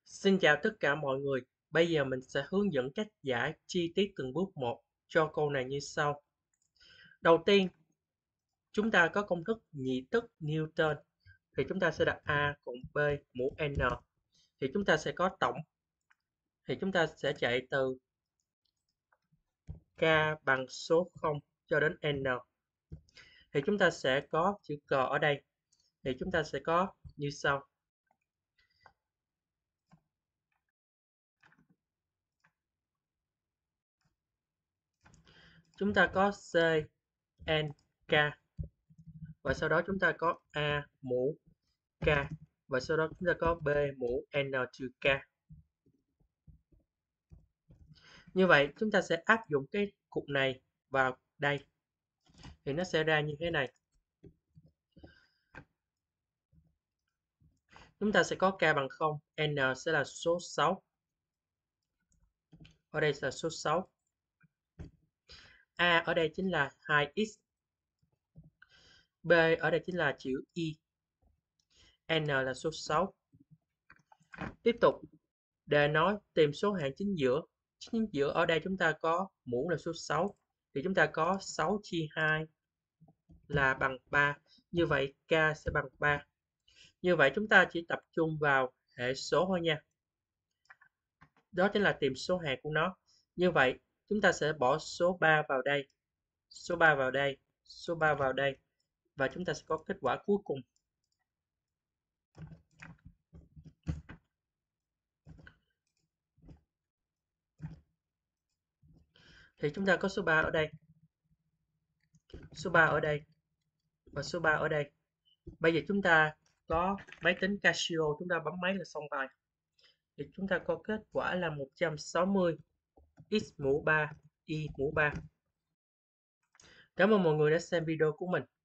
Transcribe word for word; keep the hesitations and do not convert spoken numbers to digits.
Xin chào tất cả mọi người. Bây giờ mình sẽ hướng dẫn cách giải chi tiết từng bước một cho câu này như sau. Đầu tiên, chúng ta có công thức nhị tức Newton. Thì chúng ta sẽ đặt A cộng B mũ N. Thì chúng ta sẽ có tổng. Thì chúng ta sẽ chạy từ K bằng số không cho đến N. Thì chúng ta sẽ có chữ cờ ở đây. Thì chúng ta sẽ có như sau. Chúng ta có C, N, K. Và sau đó chúng ta có A mũ K. Và sau đó chúng ta có B mũ N trừ K. Như vậy chúng ta sẽ áp dụng cái cục này vào đây. Thì nó sẽ ra như thế này. Chúng ta sẽ có K bằng không, N sẽ là số sáu. Ở đây là số sáu. A ở đây chính là hai x. B ở đây chính là chữ Y. N là số sáu. Tiếp tục, để nói tìm số hạng chính giữa. Chính giữa ở đây chúng ta có mũ là số sáu. Thì chúng ta có sáu chia hai là bằng ba. Như vậy K sẽ bằng ba. Như vậy chúng ta chỉ tập trung vào hệ số thôi nha. Đó chính là tìm số hạng của nó. Như vậy chúng ta sẽ bỏ số ba vào đây, số ba vào đây, số ba vào đây. Và chúng ta sẽ có kết quả cuối cùng. Thì chúng ta có số ba ở đây, số ba ở đây và số ba ở đây. Bây giờ chúng ta có máy tính Casio, chúng ta bấm máy là xong bài. Thì chúng ta có kết quả là một trăm sáu mươi x mũ ba y mũ ba. Cảm ơn mọi người đã xem video của mình.